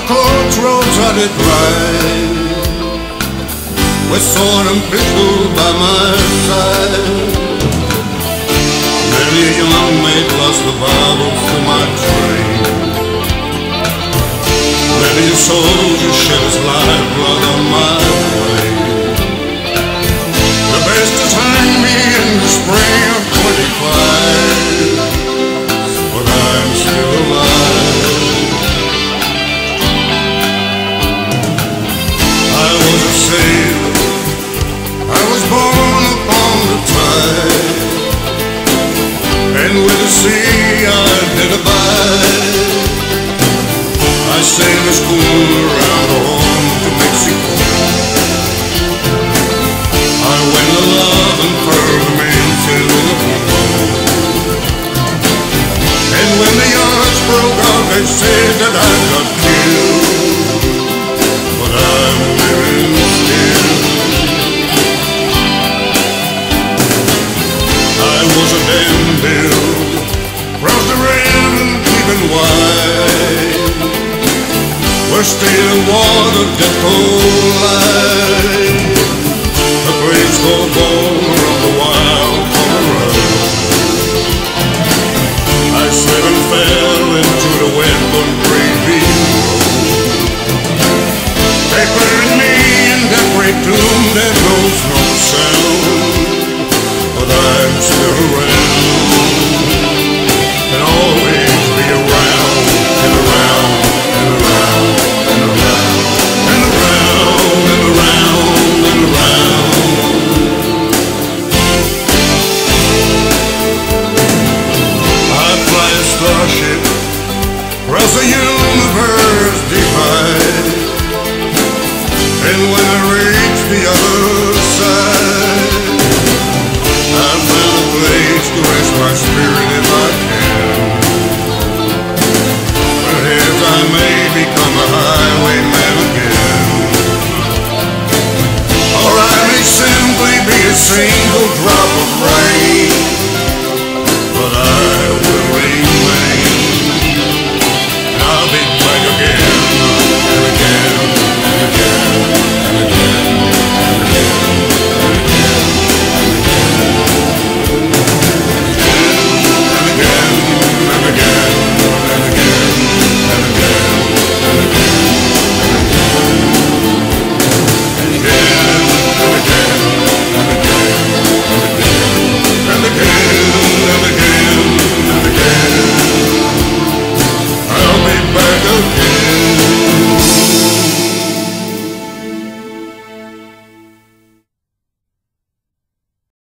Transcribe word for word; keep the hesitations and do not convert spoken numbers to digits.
coach roads I did ride, with sword and pistol by my side. Many a young maid lost the baubles to my train. Many a soldier shed his lifeblood on my way. The best has hanged me in the spring of twenty-five, but I'm still alive. I was a sailor, I was born upon the tide, and with the sea I did abide. I sailed a schooner around the horn to Mexico. I went aloft and furl the mainsail with a bauble. And when the yards broke out, they said that I got killed, but I'm living still. I was a damn bill, crossed the rim and keeping wide, where stayed a water that cold light. A place called Boulder on the wild Colorado. I slid and fell into the Webb on Great Big Road. They buried me in that great tomb that knows no sound, but I'm still around, and always be around, and around, and around, and around, and around, and around, and around. I fly a starship across the universe divide, and when I reach the other side, I'll find a place to rest my spirit if I can. Perhaps I may become a highwayman again, or I may simply be a single drop of rain